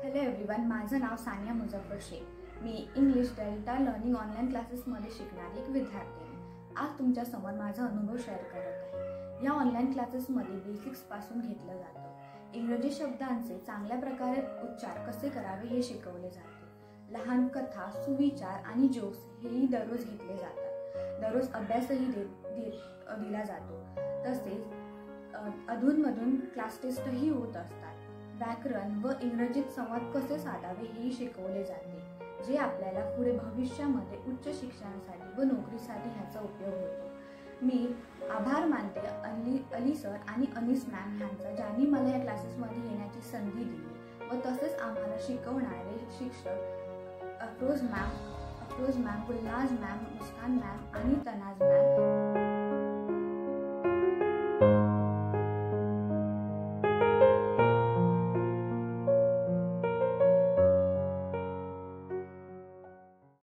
Hello everyone, माझं नाव सानिया मुझफ्फर शेख। मी इंग्लिश डेल्टा लर्निंग ऑनलाईन क्लासेसमध्ये शिकणारी एक विद्यार्थी आहे। आज तुमच्या समोर माझा अनुभव शेअर करत आहे। या ऑनलाईन क्लासेसमध्ये बेसिक्सपासून घेतलं जातं। इंग्रजी शब्दांचे चांगल्या प्रकारे उच्चार कसे करावे हे शिकवले जाते। लहान कथा, सुविचार आणि जोक्स हेही दररोज घेतले जातात। दररोज अभ्यासही दिला जातो। तसेच अधूनमधून क्लास टेस्टही होत असतात। व्याकरण व इंग्रजीत संवाद कसे साधावे हेही शिकवले जाते, जे आपल्याला पुढे भविष्यामध्ये उच्च शिक्षणासाठी व नोकरीसाठी ह्याचा उपयोग होतो। मी आभार मानते अली सर आणि अनीस मॅम यांचा, ज्यांनी मला या क्लासेसमध्ये येण्याची संधी दिली व तसेच आम्हाला शिकवणारे शिक्षक Afroz ma'am, Gulnaz ma'am, Muskan ma'am आणि तनाज मॅम